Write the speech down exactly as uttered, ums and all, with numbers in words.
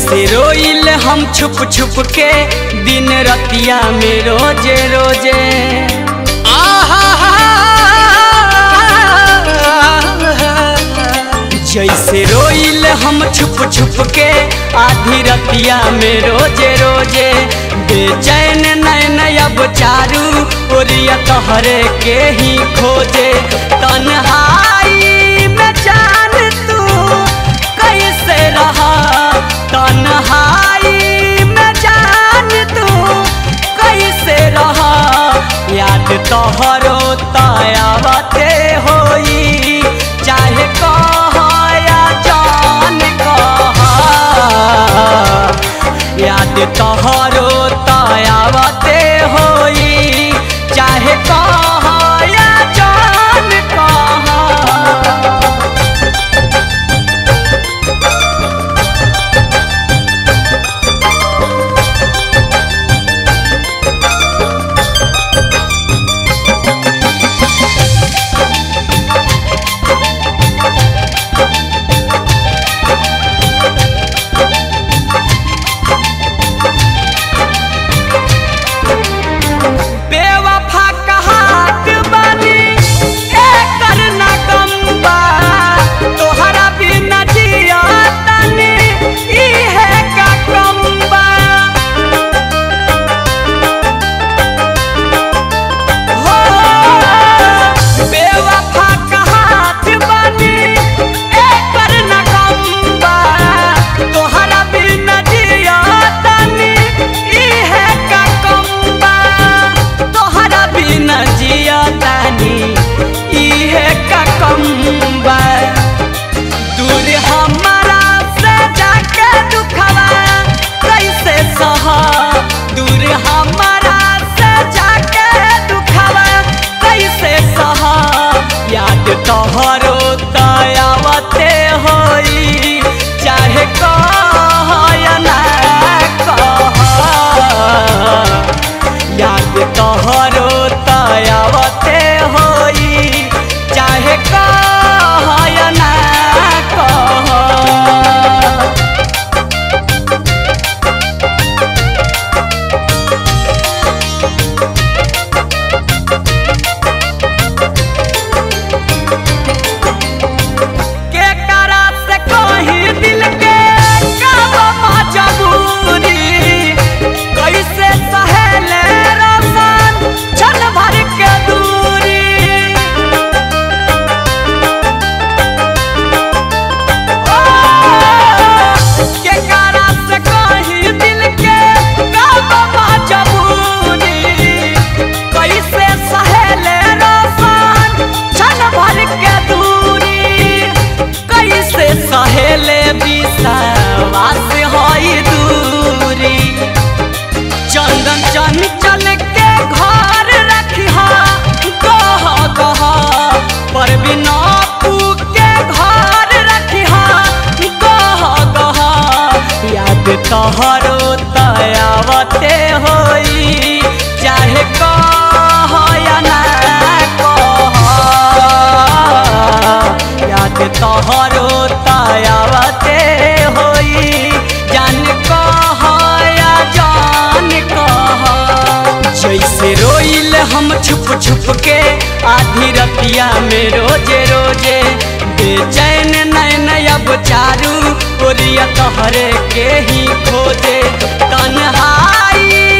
जैसे रोइल हम छुप छुप के दिन रतिया में रोजे रोजे जैसे रोइल हम छुप छुप के आधी रतिया में रोजे रोजे बेचैन नैन अब चारू ओरिया तोहरे के ही खोजे तन्हाई में जान तू कैसे रहा तन्हाई में जान तू कैसे रहा याद तोहरो तायावते होई चाहे कहा या जान कहा याद तोहरो तायावते होई चाहे कहा या जान कहा। दूर हमारा से जाके दुखवा कैसे सहा दूर हमारा से जाके दुखवा कैसे सहा याद तोहरो तायावते होई चाहे कहा या ना कहा याद तोहरो तायावते होई चाहे कहा या ना कहा। के करा से कहीं दिल के काबा मजबूरी कैसे सहेले रसन छन भर के दूरी के करा से कहीं दिल के काबा मजबूरी कैसे सहेले रसन छन भर के दूरी कैसे सहेले विश्वास होई दूरी चंदन चंचल के घर रखिहा कहा कहा पर बिना पू के घर रखिहा कहा कहा याद तोहरो तायावते होई चाहे कहा या ना कहा याद तोहरो तायावते होई जान कहा या जान कहा जैसे रोइल हम छुप छुप के आधी रतिया में रोजे रोजे बेचैन नैन अब चारू ओरिया तोहरे के ही खोजे तन्हाई